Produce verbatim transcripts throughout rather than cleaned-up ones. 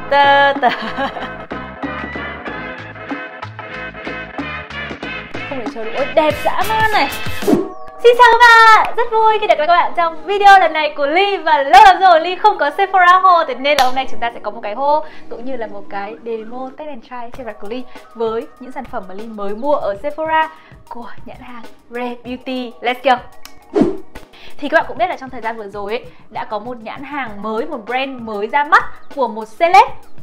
Tơ tơ. Không thể chờ được. Ôi đẹp dã man này. Xin chào các bạn, rất vui khi được gặp các bạn trong video lần này của Ly. Và lâu lắm rồi Ly không có Sephora haul, thế nên là hôm nay chúng ta sẽ có một cái haul cũng như là một cái demo test and try trên mặt của Ly với những sản phẩm mà Ly mới mua ở Sephora của nhãn hàng Rare Beauty. Let's go! Thì các bạn cũng biết là trong thời gian vừa rồi ấy, đã có một nhãn hàng mới, một brand mới ra mắt của một celeb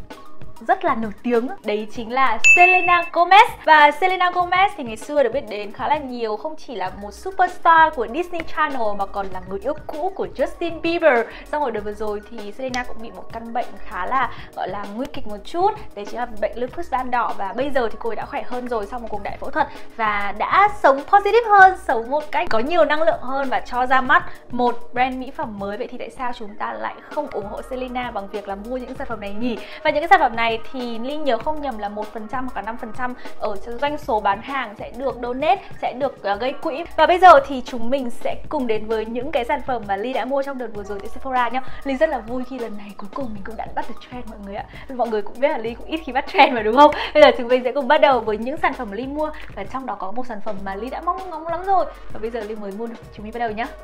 rất là nổi tiếng, đấy chính là Selena Gomez. Và Selena Gomez thì ngày xưa được biết đến khá là nhiều, không chỉ là một superstar của Disney Channel mà còn là người yêu cũ của Justin Bieber. Xong rồi đợt vừa rồi thì Selena cũng bị một căn bệnh khá là gọi là nguy kịch một chút, đấy chính là bệnh lupus ban đỏ. Và bây giờ thì cô ấy đã khỏe hơn rồi sau một cuộc đại phẫu thuật và đã sống positive hơn, sống một cách có nhiều năng lượng hơn và cho ra mắt một brand mỹ phẩm mới. Vậy thì tại sao chúng ta lại không ủng hộ Selena bằng việc là mua những sản phẩm này nhỉ? Và những cái sản phẩm này thì Ly nhớ không nhầm là một phần trăm hoặc là năm phần trăm ở doanh số bán hàng sẽ được donate, sẽ được uh, gây quỹ. Và bây giờ thì chúng mình sẽ cùng đến với những cái sản phẩm mà Ly đã mua trong đợt vừa rồi tại Sephora nhá. Ly rất là vui khi lần này cuối cùng mình cũng đã bắt được trend mọi người ạ. Mọi người cũng biết là Ly cũng ít khi bắt trend mà đúng không? Bây giờ chúng mình sẽ cùng bắt đầu với những sản phẩm mà Ly mua, và trong đó có một sản phẩm mà Ly đã mong ngóng lắm rồi và bây giờ Ly mới mua được. Chúng mình bắt đầu nhá.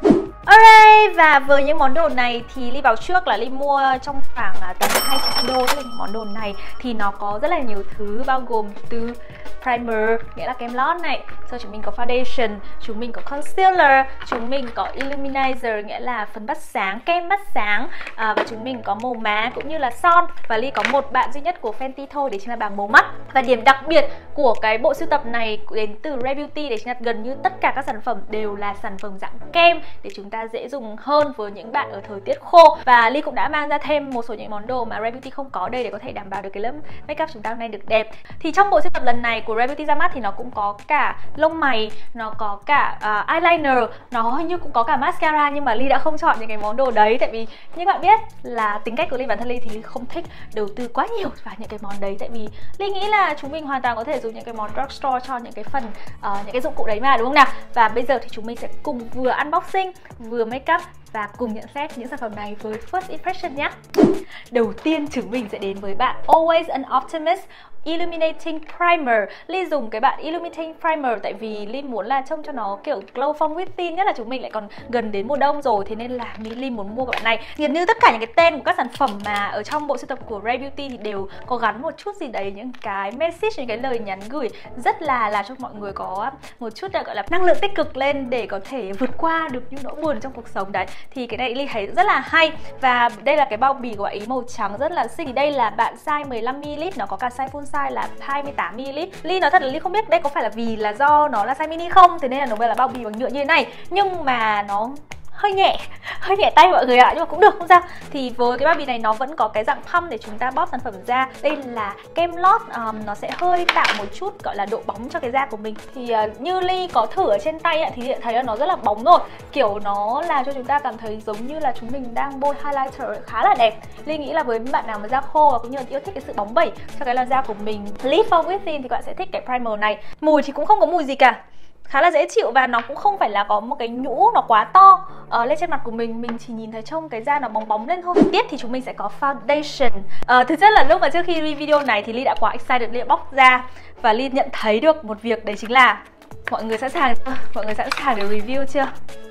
Alright, và với những món đồ này thì Ly vào trước là Ly mua trong khoảng tầm hai trăm đô. Tức là những món đồ này thì nó có rất là nhiều thứ, bao gồm từ primer, nghĩa là kem lót này, sau chúng mình có foundation, chúng mình có concealer, chúng mình có illuminator, nghĩa là phấn bắt sáng, kem bắt sáng, à, và chúng mình có màu má cũng như là son. Và Ly có một bạn duy nhất của Fenty thôi, đấy chính là bảng màu mắt. Và điểm đặc biệt của cái bộ sưu tập này đến từ Rare Beauty, đấy chính là gần như tất cả các sản phẩm đều là sản phẩm dạng kem để chúng ta dễ dùng hơn với những bạn ở thời tiết khô. Và Ly cũng đã mang ra thêm một số những món đồ mà Rare Beauty không có đây để có thể đảm bảo được cái lớp makeup chúng ta hôm nay được đẹp. Thì trong bộ sưu tập lần này của Rare Beauty ra mắt thì nó cũng có cả lông mày, nó có cả uh, eyeliner, nó hình như cũng có cả mascara, nhưng mà Ly đã không chọn những cái món đồ đấy tại vì như bạn biết là tính cách của Ly, bản thân Ly thì Ly không thích đầu tư quá nhiều vào những cái món đấy, tại vì Ly nghĩ là chúng mình hoàn toàn có thể dùng những cái món drugstore cho những cái phần uh, những cái dụng cụ đấy mà, đúng không nào? Và bây giờ thì chúng mình sẽ cùng vừa unboxing vừa makeup và cùng nhận xét những sản phẩm này với first impression nhé. Đầu tiên chúng mình sẽ đến với bạn Always an Optimist Illuminating Primer. Ly dùng cái bạn Illuminating Primer tại vì Ly muốn là trông cho nó kiểu glow from within, nhất là chúng mình lại còn gần đến mùa đông rồi, thế nên là Ly muốn mua cái bạn này. Gần như tất cả những cái tên của các sản phẩm mà ở trong bộ sưu tập của Rare Beauty thì đều có gắn một chút gì đấy, những cái message, những cái lời nhắn gửi rất là làm cho mọi người có một chút là gọi là năng lượng tích cực lên để có thể vượt qua được những nỗi buồn trong cuộc sống đấy. Thì cái này Ly thấy rất là hay. Và đây là cái bao bì của bạn ý màu trắng rất là xinh. Đây là bạn size mười lăm mi li lít, nó có cả size full size là hai mươi tám mi li lít. Ly nói thật là Ly không biết đây có phải là vì là do nó là size mini không, thế nên là nó mới là bao bì bằng nhựa như thế này, nhưng mà nó hơi nhẹ, hơi nhẹ tay mọi người ạ, nhưng mà cũng được, không sao. Thì với cái bao bì này nó vẫn có cái dạng pump để chúng ta bóp sản phẩm ra. Đây là kem lót, um, nó sẽ hơi tạo một chút gọi là độ bóng cho cái da của mình. Thì uh, như Ly có thử ở trên tay ạ, thì thấy là nó rất là bóng rồi, kiểu nó làm cho chúng ta cảm thấy giống như là chúng mình đang bôi highlighter khá là đẹp. Ly nghĩ là với bạn nào mà da khô và cũng như là yêu thích cái sự bóng bẩy cho cái làn da của mình, Live from Within, thì các bạn sẽ thích cái primer này. Mùi thì cũng không có mùi gì cả, khá là dễ chịu và nó cũng không phải là có một cái nhũ nó quá to uh, lên trên mặt của mình. Mình chỉ nhìn thấy trông cái da nó bóng bóng lên thôi. Tiếp thì chúng mình sẽ có foundation. uh, Thực chất là lúc mà trước khi review video này thì Ly đã quá excited, Ly đã bóc ra và Ly nhận thấy được một việc, đấy chính là mọi người sẵn sàng chưa? Mọi người sẵn sàng để review chưa?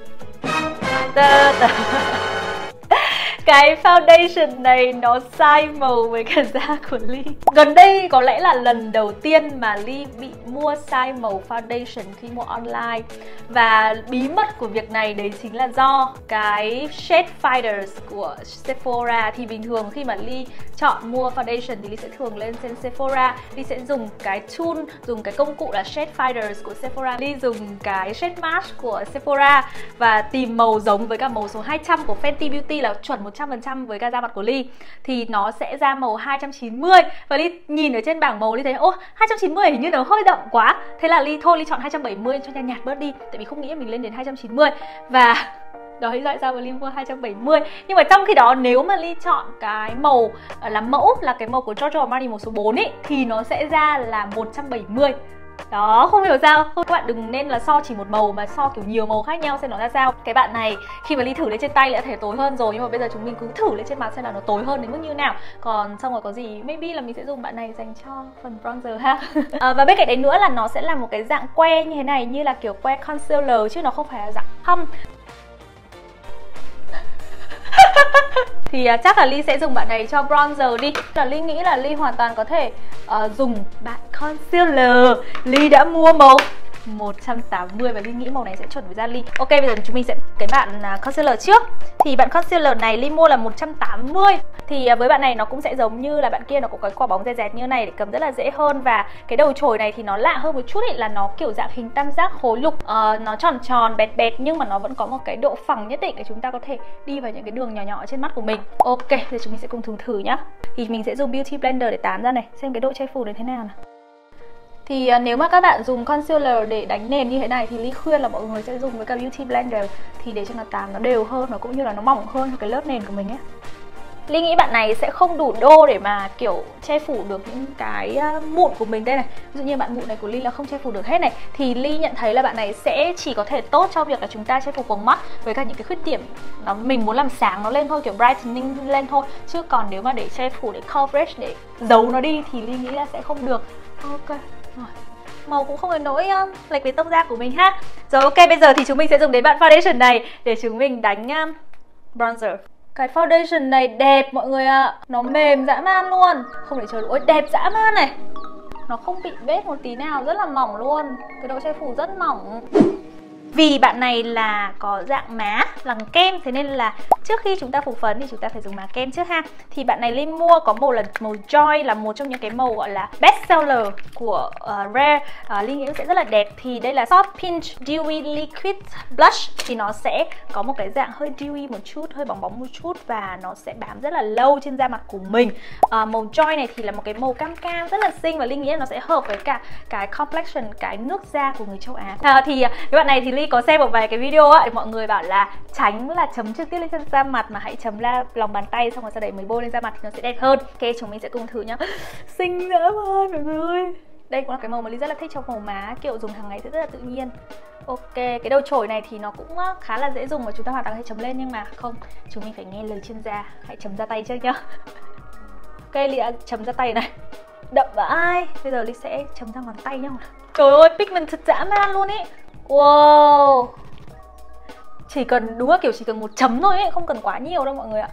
Tơ tơ. Cái foundation này nó sai màu với cả da của Ly. Gần đây có lẽ là lần đầu tiên mà Ly bị mua sai màu foundation khi mua online. Và bí mật của việc này đấy chính là do cái shade finders của Sephora. Thì bình thường khi mà Ly chọn mua foundation thì Ly sẽ thường lên trên Sephora, Ly sẽ dùng cái tool, dùng cái công cụ là shade finders của Sephora. Ly dùng cái shade mask của Sephora và tìm màu giống với cả màu số hai trăm của Fenty Beauty là chuẩn một trăm phần trăm với cả da mặt của Ly, thì nó sẽ ra màu hai trăm chín mươi. Và Ly nhìn ở trên bảng màu Ly thấy ô hai trăm chín mươi hình như nó hơi đậm quá, thế là Ly thôi Ly chọn hai trăm bảy mươi cho nhạt nhạt bớt đi, tại vì không nghĩ mình lên đến hai trăm chín mươi. Và đó lý do tại sao mà Ly mua hai trăm bảy mươi. Nhưng mà trong khi đó nếu mà Ly chọn cái màu làm mẫu là cái màu của Giorgio Armani màu số bốn ấy, thì nó sẽ ra là một trăm bảy mươi. Đó, không hiểu sao. Các bạn đừng nên là so chỉ một màu mà so kiểu nhiều màu khác nhau xem nó ra sao. Cái bạn này khi mà Ly thử lên trên tay lại thể tối hơn rồi, nhưng mà bây giờ chúng mình cứ thử lên trên mặt xem là nó tối hơn đến mức như nào. Còn xong rồi có gì maybe là mình sẽ dùng bạn này dành cho phần bronzer ha. À, và bên cạnh đấy nữa là nó sẽ là một cái dạng que như thế này, như là kiểu que concealer chứ nó không phải là dạng thâm. Thì uh, chắc là Ly sẽ dùng bạn này cho bronzer đi. Là Ly nghĩ là Ly hoàn toàn có thể uh, dùng bạn concealer. Ly đã mua màu một trăm tám mươi và Ly nghĩ màu này sẽ chuẩn với da Ly. Ok, bây giờ chúng mình sẽ cái bạn uh, concealer trước. Thì bạn concealer này Ly mua là một trăm tám mươi. Thì uh, với bạn này nó cũng sẽ giống như là bạn kia, nó cũng có quả bóng dẹt dẹt như này để cầm rất là dễ hơn. Và cái đầu chổi này thì nó lạ hơn một chút ý, là nó kiểu dạng hình tam giác khối lục. uh, Nó tròn tròn bẹt bẹt nhưng mà nó vẫn có một cái độ phẳng nhất định để chúng ta có thể đi vào những cái đường nhỏ nhỏ trên mắt của mình. Ok, giờ chúng mình sẽ cùng thử thử nhá. Thì mình sẽ dùng Beauty Blender để tán ra này, xem cái độ che phủ đến thế nào nào. Thì uh, nếu mà các bạn dùng concealer để đánh nền như thế này thì Ly khuyên là mọi người sẽ dùng với cả Beauty Blender, thì để cho nó tán nó đều hơn và cũng như là nó mỏng hơn cho cái lớp nền của mình ấy. Ly nghĩ bạn này sẽ không đủ đô để mà kiểu che phủ được những cái uh, mụn của mình đây này. Ví dụ như bạn mụn này của Ly là không che phủ được hết này, thì Ly nhận thấy là bạn này sẽ chỉ có thể tốt cho việc là chúng ta che phủ quầng mắt với cả những cái khuyết điểm nó mình muốn làm sáng nó lên thôi, kiểu brightening lên thôi. Chứ còn nếu mà để che phủ, để coverage, để giấu nó đi thì Ly nghĩ là sẽ không được. Ok, rồi. Màu cũng không đến nỗi um, lệch với tông da của mình ha. Rồi ok, bây giờ thì chúng mình sẽ dùng đến bạn foundation này để chúng mình đánh um, bronzer. Cái foundation này đẹp mọi người ạ. À. Nó mềm dã man luôn. Không để chờ. Ôi đẹp dã man này. Nó không bị vết một tí nào, rất là mỏng luôn. Cái độ che phủ rất mỏng. Vì bạn này là có dạng má bằng kem, thế nên là trước khi chúng ta phủ phấn thì chúng ta phải dùng má kem trước ha. Thì bạn này Ly mua có màu là màu Joy, là một trong những cái màu gọi là best seller của uh, Rare. uh, Ly nghĩ sẽ rất là đẹp. Thì đây là Soft Pinch Dewy Liquid Blush. Thì nó sẽ có một cái dạng hơi dewy một chút, hơi bóng bóng một chút, và nó sẽ bám rất là lâu trên da mặt của mình. uh, Màu Joy này thì là một cái màu cam cam rất là xinh, và Ly nghĩ là nó sẽ hợp với cả cái complexion, cái nước da của người châu Á. uh, Thì uh, cái bạn này thì Ly có xem một vài cái video á, thì mọi người bảo là tránh là chấm trực tiếp lên trên da mặt mà hãy chấm ra lòng bàn tay, xong rồi sau đấy mới bôi lên da mặt thì nó sẽ đẹp hơn. Ok, chúng mình sẽ cùng thử nhá. Xinh dã man mọi người ơi. Đây cũng là cái màu mà Ly rất là thích trong màu má, kiểu dùng hàng ngày sẽ rất là tự nhiên. Ok, cái đầu chổi này thì nó cũng khá là dễ dùng và chúng ta hoàn toàn có thể chấm lên, nhưng mà không, chúng mình phải nghe lời chuyên gia, hãy chấm ra tay trước nhá. Ok, Ly đã chấm ra tay này, đậm vãi. Bây giờ Ly sẽ chấm ra ngón tay nhá. Trời ơi, pigment thật dã man luôn ý. Wow, chỉ cần đúng là kiểu chỉ cần một chấm thôi ấy, không cần quá nhiều đâu mọi người ạ.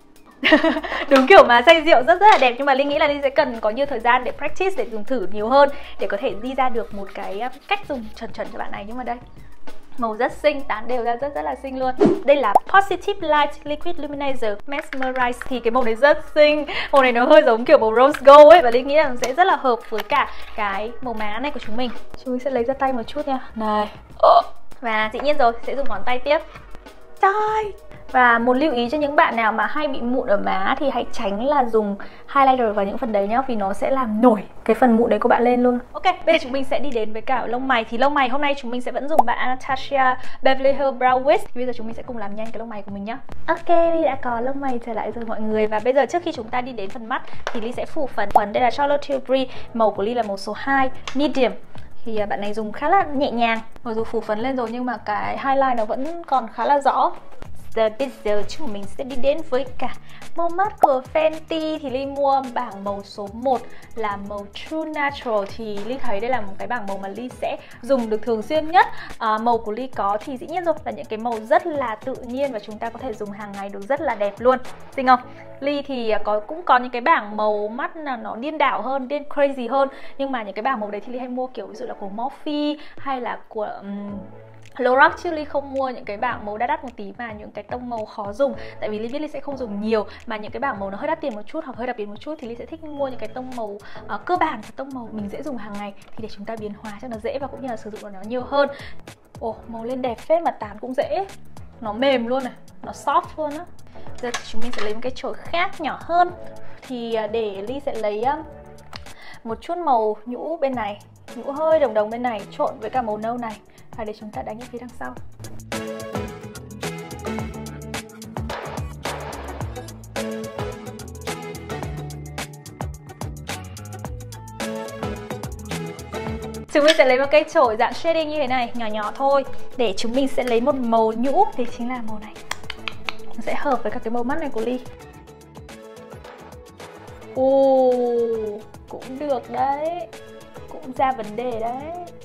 Đúng kiểu mà say rượu rất rất là đẹp, nhưng mà Ly nghĩ là Ly sẽ cần có nhiều thời gian để practice, để dùng thử nhiều hơn để có thể đi ra được một cái cách dùng chuẩn chuẩn cho bạn này. Nhưng mà đây, màu rất xinh, tán đều ra rất rất là xinh luôn. Đây là Positive Light Liquid Luminizer Mesmerize. Thì cái màu này rất xinh. Màu này nó hơi giống kiểu màu rose gold ấy, và Ly nghĩ là nó sẽ rất là hợp với cả cái màu má này của chúng mình. Chúng mình sẽ lấy ra tay một chút nha. Này. Và dĩ nhiên rồi, sẽ dùng ngón tay tiếp. Trời. Và một lưu ý cho những bạn nào mà hay bị mụn ở má thì hãy tránh là dùng highlighter vào những phần đấy nhá, vì nó sẽ làm nổi cái phần mụn đấy của bạn lên luôn. Ok, bây giờ chúng mình sẽ đi đến với cả lông mày. Thì lông mày hôm nay chúng mình sẽ vẫn dùng bạn Anastasia Beverly Hills Brow Wiz. Bây giờ chúng mình sẽ cùng làm nhanh cái lông mày của mình nhá. Ok, Ly đã có lông mày trở lại rồi mọi người. Và bây giờ trước khi chúng ta đi đến phần mắt thì Ly sẽ phủ phấn. Phấn đây là Charlotte Tilbury, màu của Ly là màu số hai, medium. Thì bạn này dùng khá là nhẹ nhàng. Mặc dù phủ phấn lên rồi nhưng mà cái highlight nó vẫn còn khá là rõ. Giờ bây giờ chúng mình sẽ đi đến với cả màu mắt của Fenty. Thì Ly mua bảng màu số một là màu True Natural. Thì Ly thấy đây là một cái bảng màu mà Ly sẽ dùng được thường xuyên nhất. à, Màu của Ly có thì dĩ nhiên rồi là những cái màu rất là tự nhiên và chúng ta có thể dùng hàng ngày được rất là đẹp luôn. Xinh không? Ly thì có cũng có những cái bảng màu mắt là nó điên đảo hơn, điên crazy hơn. Nhưng mà những cái bảng màu đấy thì Ly hay mua kiểu ví dụ là của Morphe hay là của... Um, Lorac, chứ Ly không mua những cái bảng màu đắt đắt một tí mà những cái tông màu khó dùng. Tại vì Ly biết Ly sẽ không dùng nhiều, mà những cái bảng màu nó hơi đắt tiền một chút hoặc hơi đặc biệt một chút thì Ly sẽ thích mua những cái tông màu uh, cơ bản, cái tông màu mình dễ dùng hàng ngày, thì để chúng ta biến hóa cho nó dễ và cũng như là sử dụng nó nhiều hơn. Ồ, màu lên đẹp phết mà tán cũng dễ. Nó mềm luôn này, nó soft luôn á. Giờ thì chúng mình sẽ lấy một cái chổi khác nhỏ hơn. Thì uh, để Ly sẽ lấy uh, một chút màu nhũ bên này, nhũ hơi đồng đồng bên này trộn với cả màu nâu này, và để chúng ta đánh ở phía đằng sau. Chúng mình sẽ lấy một cây chổi dạng shading như thế này, nhỏ nhỏ thôi, để chúng mình sẽ lấy một màu nhũ, thì chính là màu này. Nó sẽ hợp với các cái màu mắt này của Ly. Ồ, cũng được đấy, cũng ra vấn đề đấy.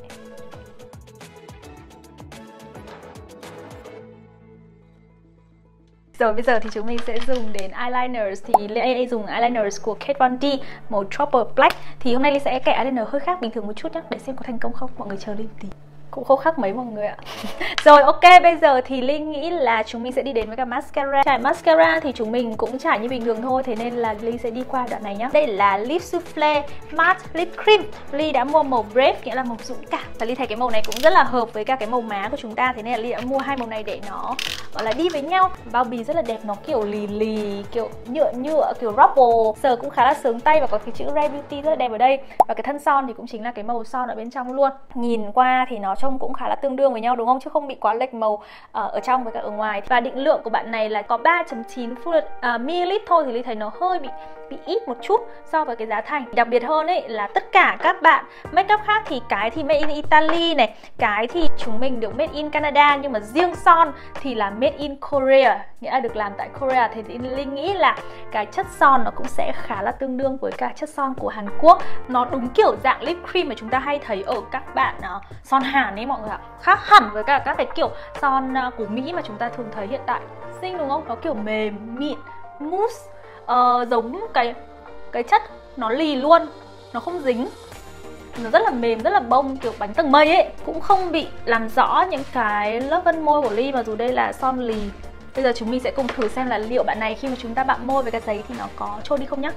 Rồi bây giờ thì chúng mình sẽ dùng đến eyeliners. Thì Ly dùng eyeliners của Kat Von D màu Trouble Black. Thì hôm nay Ly sẽ kẻ eyeliner hơi khác bình thường một chút nhé, để xem có thành công không. Mọi người chờ Ly tí, cũng không khác mấy mọi người ạ. Rồi ok, bây giờ thì Ly nghĩ là chúng mình sẽ đi đến với cả mascara. Trải mascara thì chúng mình cũng trải như bình thường thôi, thế nên là Ly sẽ đi qua đoạn này nhá. Đây là Lip Souffle Matte Lip Cream. Ly đã mua màu Brave, nghĩa là màu dũng cảm. Và Ly thấy cái màu này cũng rất là hợp với cả cái màu má của chúng ta, thế nên là Ly đã mua hai màu này để nó gọi là đi với nhau. Bao bì rất là đẹp, nó kiểu lì lì, kiểu nhựa nhựa, kiểu rubble. Sờ cũng khá là sướng tay và có cái chữ Rare Beauty rất là đẹp ở đây. Và cái thân son thì cũng chính là cái màu son ở bên trong luôn. Nhìn qua thì nó trông cũng khá là tương đương với nhau đúng không? Chứ không bị quá lệch màu uh, ở trong với cả ở ngoài. Và định lượng của bạn này là có ba chấm chín uh, ml thôi, thì Ly thấy nó hơi bị bị ít một chút so với cái giá thành. Đặc biệt hơn ấy là tất cả các bạn makeup khác thì cái thì made in Italy này, cái thì chúng mình được made in Canada, nhưng mà riêng son thì là made in Korea, nghĩa là được làm tại Korea. Thì Ly nghĩ là cái chất son nó cũng sẽ khá là tương đương với cả chất son của Hàn Quốc. Nó đúng kiểu dạng lip cream mà chúng ta hay thấy ở các bạn uh, son Hàn ấy mọi người ạ. Khác hẳn với cả các cái kiểu son uh, của Mỹ mà chúng ta thường thấy hiện tại. Xinh đúng không? Nó kiểu mềm, mịn, mousse, uh, giống cái cái chất nó lì luôn, nó không dính, nó rất là mềm, rất là bông, kiểu bánh tầng mây ấy. Cũng không bị làm rõ những cái lớp vân môi của Ly, mặc dù đây là son lì. Bây giờ chúng mình sẽ cùng thử xem là liệu bạn này khi mà chúng ta bặm môi với cái giấy thì nó có trôi đi không nhá.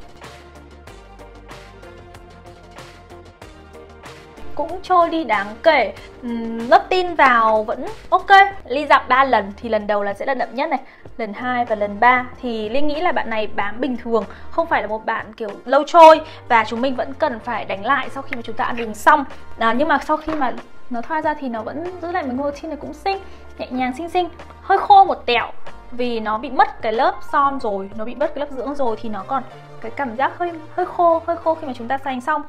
Cũng trôi đi đáng kể. uhm, Lớp tin vào vẫn ok. Ly dặm ba lần, thì lần đầu là sẽ là đậm nhất này, lần hai và lần ba thì Ly nghĩ là bạn này bám bình thường, không phải là một bạn kiểu lâu trôi. Và chúng mình vẫn cần phải đánh lại sau khi mà chúng ta ăn đường xong. à, Nhưng mà sau khi mà nó thoa ra thì nó vẫn giữ lại một môi tin này cũng xinh, nhẹ nhàng xinh xinh. Hơi khô một tẹo vì nó bị mất cái lớp son rồi, nó bị mất cái lớp dưỡng rồi, thì nó còn cái cảm giác hơi hơi khô, hơi khô khi mà chúng ta xài xong.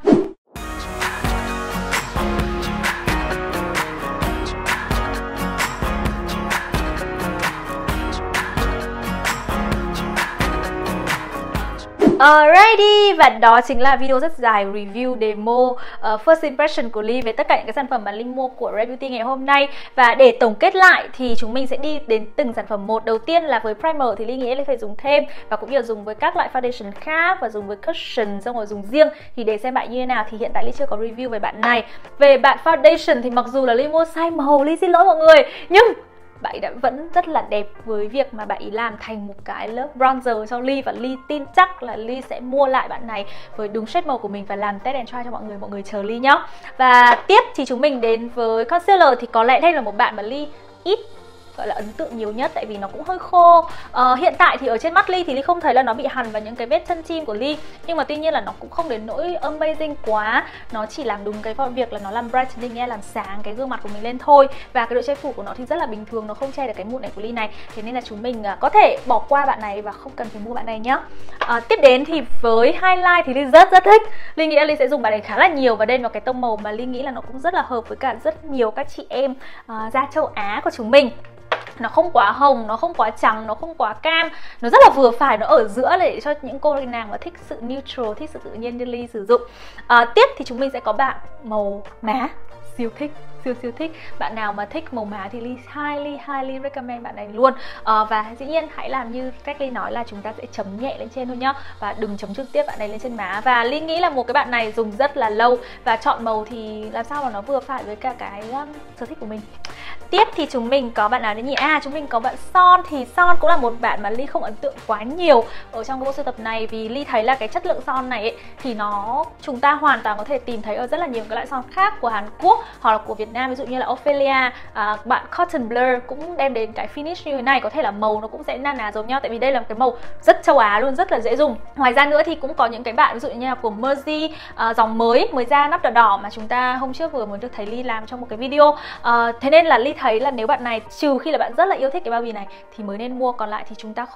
Alrighty, và đó chính là video rất dài review demo uh, first impression của Ly về tất cả những cái sản phẩm mà Ly mua của Rare Beauty ngày hôm nay. Và để tổng kết lại thì chúng mình sẽ đi đến từng sản phẩm một. Đầu tiên là với primer thì Ly nghĩ Ly phải dùng thêm, và cũng như là dùng với các loại foundation khác, và dùng với cushion, xong rồi dùng riêng. Thì để xem bạn như thế nào thì hiện tại Ly chưa có review về bạn này. Về bạn foundation thì mặc dù là Ly mua sai màu, Ly xin lỗi mọi người, nhưng bạn ấy đã vẫn rất là đẹp với việc mà bạn ấy làm thành một cái lớp bronzer cho Ly. Và Ly tin chắc là Ly sẽ mua lại bạn này với đúng shade màu của mình và làm test and try cho mọi người. Mọi người chờ Ly nhá. Và tiếp thì chúng mình đến với concealer. Thì có lẽ đây là một bạn mà Ly ít gọi là ấn tượng nhiều nhất, tại vì nó cũng hơi khô. ờ, Hiện tại thì ở trên mắt Ly thì Ly không thấy là nó bị hằn vào những cái vết chân chim của Ly, nhưng mà tuy nhiên là nó cũng không đến nỗi amazing quá. Nó chỉ làm đúng cái việc là nó làm brightening, làm sáng cái gương mặt của mình lên thôi. Và cái độ che phủ của nó thì rất là bình thường, nó không che được cái mụn này của Ly này. Thế nên là chúng mình có thể bỏ qua bạn này và không cần phải mua bạn này nhá. à, Tiếp đến thì với highlight thì Ly rất rất thích. Ly nghĩ là Ly sẽ dùng bạn này khá là nhiều, và đây là cái tông màu mà Ly nghĩ là nó cũng rất là hợp với cả rất nhiều các chị em uh, da châu Á của chúng mình. Nó không quá hồng, nó không quá trắng, nó không quá cam, nó rất là vừa phải, nó ở giữa để cho những cô nàng mà thích sự neutral, thích sự tự nhiên như Ly sử dụng. à, Tiếp thì chúng mình sẽ có bạn màu má, siêu thích, siêu siêu thích. Bạn nào mà thích màu má thì Ly highly highly recommend bạn này luôn. à, Và dĩ nhiên hãy làm như cách Ly nói là chúng ta sẽ chấm nhẹ lên trên thôi nhá, và đừng chấm trực tiếp bạn này lên trên má. Và Ly nghĩ là một cái bạn này dùng rất là lâu, và chọn màu thì làm sao mà nó vừa phải với cả cái um, sở thích của mình. Tiếp thì chúng mình có bạn nào đấy nhỉ? À, chúng mình có bạn Son. Thì Son cũng là một bạn mà Ly không ấn tượng quá nhiều ở trong cái bộ sưu tập này, vì Ly thấy là cái chất lượng son này ấy, thì nó chúng ta hoàn toàn có thể tìm thấy ở rất là nhiều cái loại son khác của Hàn Quốc hoặc là của Việt Nam, ví dụ như là Ophelia. à, Bạn Cotton Blur cũng đem đến cái finish như thế này, có thể là màu nó cũng sẽ na ná giống nhau, tại vì đây là một cái màu rất châu Á luôn, rất là dễ dùng. Ngoài ra nữa thì cũng có những cái bạn ví dụ như là của Mercy, à, dòng mới mới ra nắp đỏ đỏ mà chúng ta hôm trước vừa mới được thấy Ly làm trong một cái video. à, Thế nên là Ly thấy là nếu bạn này, trừ khi là bạn rất là yêu thích cái bao bì này thì mới nên mua, còn lại thì chúng ta không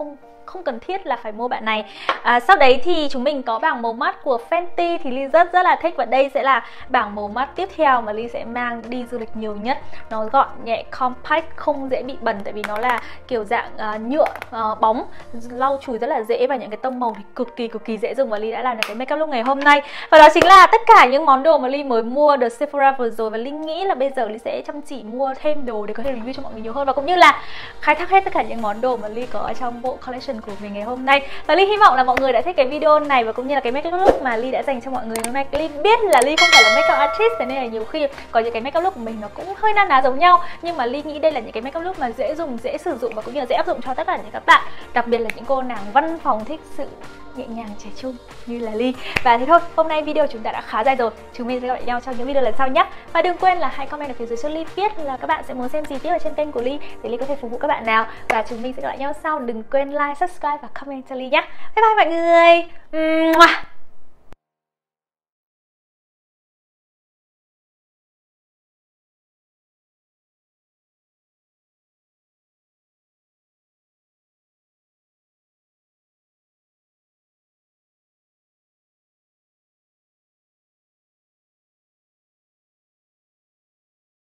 không cần thiết là phải mua bạn này. à, Sau đấy thì chúng mình có bảng màu mắt của Fenty thì Ly rất rất là thích, và đây sẽ là bảng màu mắt tiếp theo mà Ly sẽ mang đi du lịch nhiều nhất. Nó gọn nhẹ, compact, không dễ bị bẩn tại vì nó là kiểu dạng uh, nhựa uh, bóng, lau chùi rất là dễ, và những cái tông màu thì cực kỳ cực kỳ dễ dùng, và Ly đã làm được cái makeup look ngày hôm nay. Và đó chính là tất cả những món đồ mà Ly mới mua được Sephora vừa rồi, và Ly nghĩ là bây giờ Ly sẽ chăm chỉ mua thêm đồ để có thể review cho mọi người nhiều hơn, và cũng như là khai thác hết tất cả những món đồ mà Ly có ở trong bộ collection của mình ngày hôm nay. Và Ly hy vọng là mọi người đã thích cái video này, và cũng như là cái makeup look mà Ly đã dành cho mọi người hôm nay. Ly biết là Ly không phải là makeup artist, thế nên là nhiều khi có những cái makeup look của mình nó cũng hơi na ná giống nhau, nhưng mà Ly nghĩ đây là những cái makeup look mà dễ dùng, dễ sử dụng, và cũng như là dễ áp dụng cho tất cả những các bạn, đặc biệt là những cô nàng văn phòng thích sự nhẹ nhàng trẻ trung như là Ly. Và thế thôi, hôm nay video chúng ta đã khá dài rồi, chúng mình sẽ gặp lại nhau trong những video lần sau nhé. Và đừng quên là hãy comment ở phía dưới cho Ly biết là các bạn sẽ muốn xem gì tiếp ở trên kênh của Ly để Ly có thể phục vụ các bạn nào. Và chúng mình sẽ gặp lại nhau sau. Đừng quên like, subscribe và comment cho Ly nhé. Bye bye mọi người.